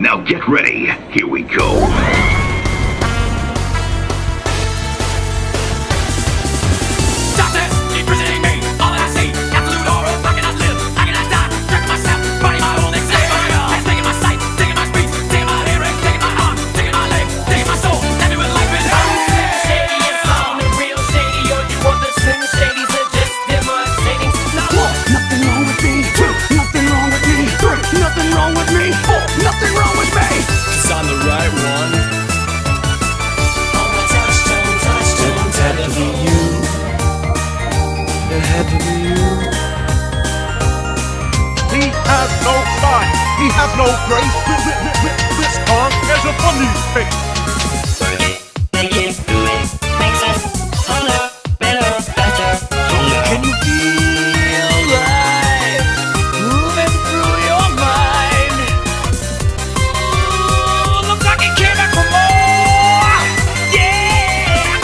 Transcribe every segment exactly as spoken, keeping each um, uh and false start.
Now get ready. Here we go. He has no style, he has no grace. This punk has a funny face. Can you feel life moving through your mind? Ooh, looks like it came back for more. Yeah!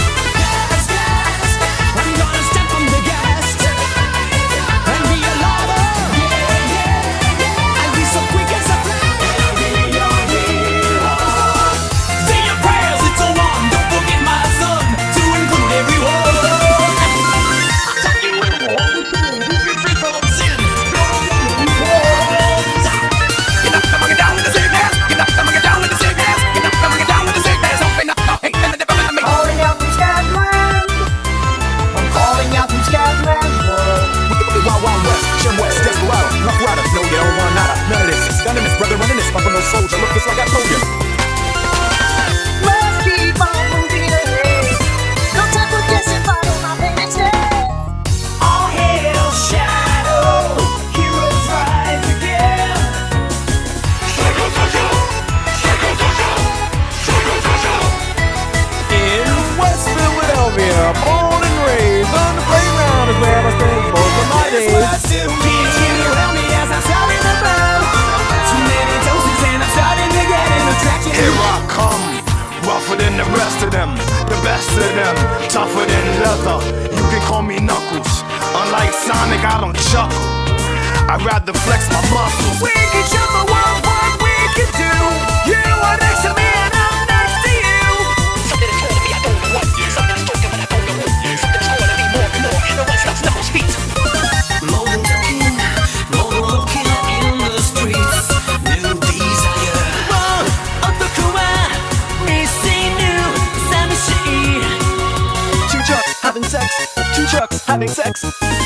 I'm gonna step from the gas and be a lover. I'll be so quick as a flash. Say your prayers, it's a one. Don't forget my son to include everyone. Soldier, look just like I told you. Let's keep on moving ahead. No time for guessing, follow my passion. All hail Shadow, heroes rise again. In West Philadelphia, born and raised on the playground is where I spent most of my days. Kids, you help me as I'm sounding the bell. Too many doses and I'm starting to get an attraction. Here I come, rougher than the rest of them, the best of them, tougher than leather. You can call me Knuckles. Unlike Sonic, I don't chuckle. I'd rather flex my muscles. We can show the world what we can do. You are next to me and I'm next to you. Something is calling me, I don't know what. Something is talking, but I don't know what. Something is calling me more and more. No one stops, Knuckles' feet. Modern talking, modern looking in the streets. New desire. One of the cool, missing new, Samishi. Two chucks having sex, two chucks having sex.